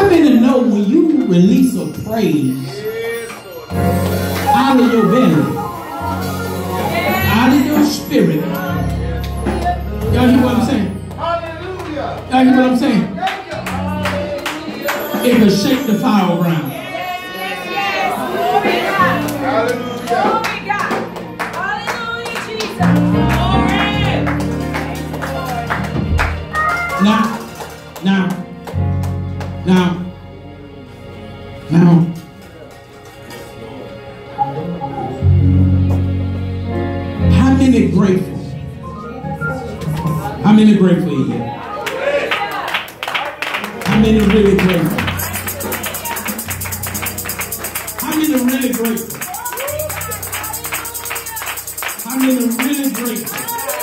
How many know when you release a praise out of your belly, out of your spirit? Y'all hear what I'm saying? Hallelujah. Y'all hear what I'm saying? It will shake the fire around. Hallelujah. Hallelujah, Jesus. Now, how many grateful? How many grateful are here? How many really grateful? How many really grateful? How many really grateful?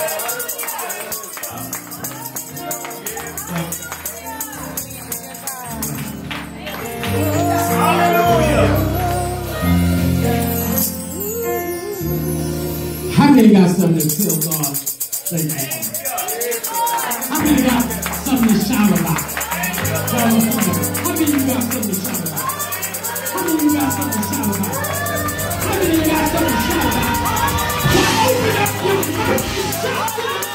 How many got something to tell God? Thank you. How many got something to shout about? How many you got something to shout about? How many you got something to shout about? How many you got something to shout about? Now open up your mouth and shout out.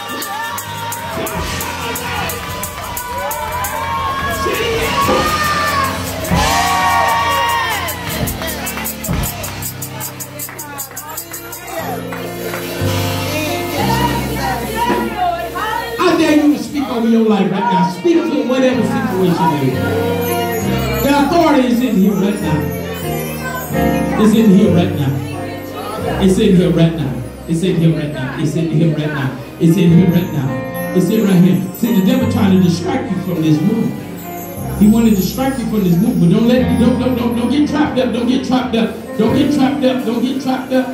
I dare you to speak over your life right now. Speak to whatever situation it is. The authority is in here right now. It's in here right now. It's in here right now. It's in here right now. It's in here right now. It's in here right now. It's in right here. See, the devil trying to distract you from this move. He want to distract you from this move, but don't get trapped up. Don't get trapped up. Don't get trapped up. Don't get trapped up.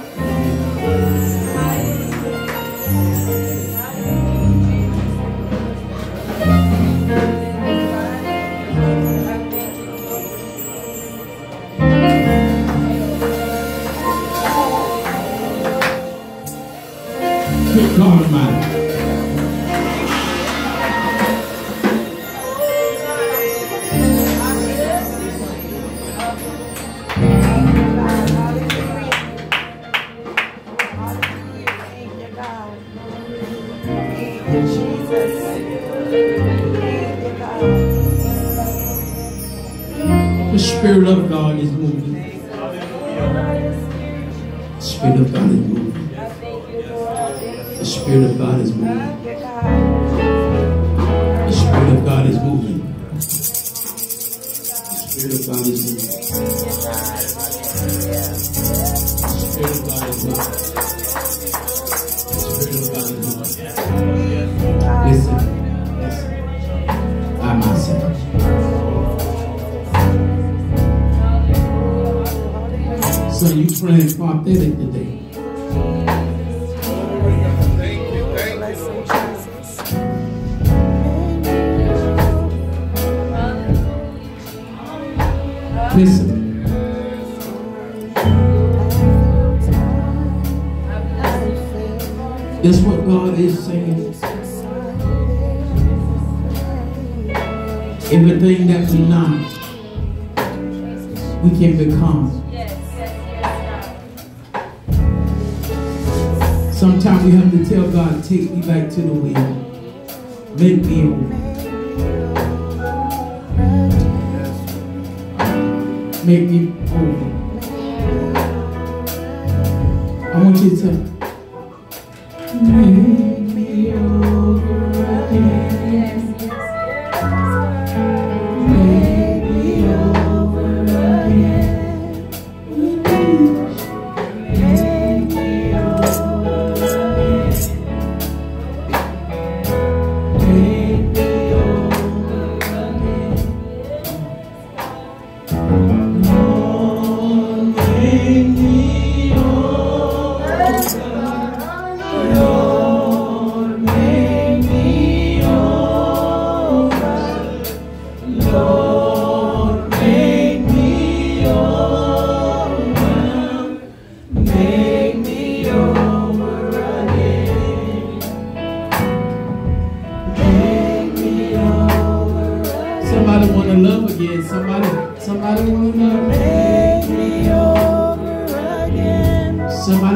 Good God Almighty. The Spirit of God is moving. The Spirit of God is moving. The Spirit of God is moving. The Spirit of God is moving. The Spirit of God is moving. The Spirit of God is moving. The Spirit of God is moving. Listen. I myself. So you praying prophetic today. Listen. That's what God is saying. Everything that we not, we can become. Sometimes we have to tell God, take me back to the wheel. Make me over. Make me over. I want you to say, make me over again. Make me over again. Make me over again. Make me over again. Lord, make me over. Lord, make to love again. Somebody want to love again. Somebody